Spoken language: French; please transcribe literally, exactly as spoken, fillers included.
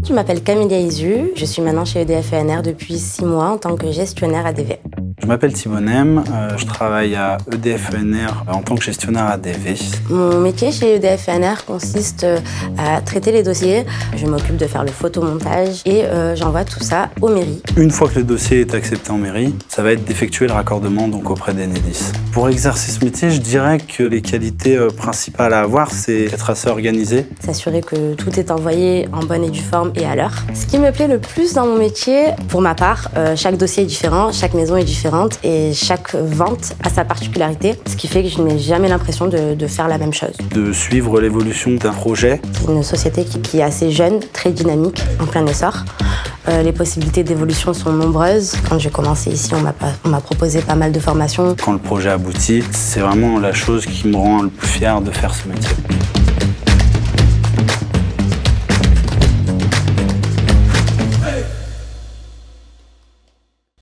Je m'appelle Camélia Isu, je suis maintenant chez E D F E N R depuis six mois en tant que gestionnaire A D V. Je m'appelle Thibaut Nem, euh, je travaille à E D F E N R en tant que gestionnaire A D V. Mon métier chez E D F E N R consiste à traiter les dossiers. Je m'occupe de faire le photomontage et euh, j'envoie tout ça aux mairies. Une fois que le dossier est accepté en mairie, ça va être d'effectuer le raccordement donc auprès d'Enedis. Pour exercer ce métier, je dirais que les qualités euh, principales à avoir, c'est être assez organisé. S'assurer que tout est envoyé en bonne et due forme et à l'heure. Ce qui me plaît le plus dans mon métier, pour ma part, euh, chaque dossier est différent, chaque maison est différente et chaque vente a sa particularité, ce qui fait que je n'ai jamais l'impression de, de faire la même chose. De suivre l'évolution d'un projet. C'est une société qui, qui est assez jeune, très dynamique, en plein essor. Euh, les possibilités d'évolution sont nombreuses. Quand j'ai commencé ici, on m'a proposé pas mal de formations. Quand le projet aboutit, c'est vraiment la chose qui me rend le plus fier de faire ce métier.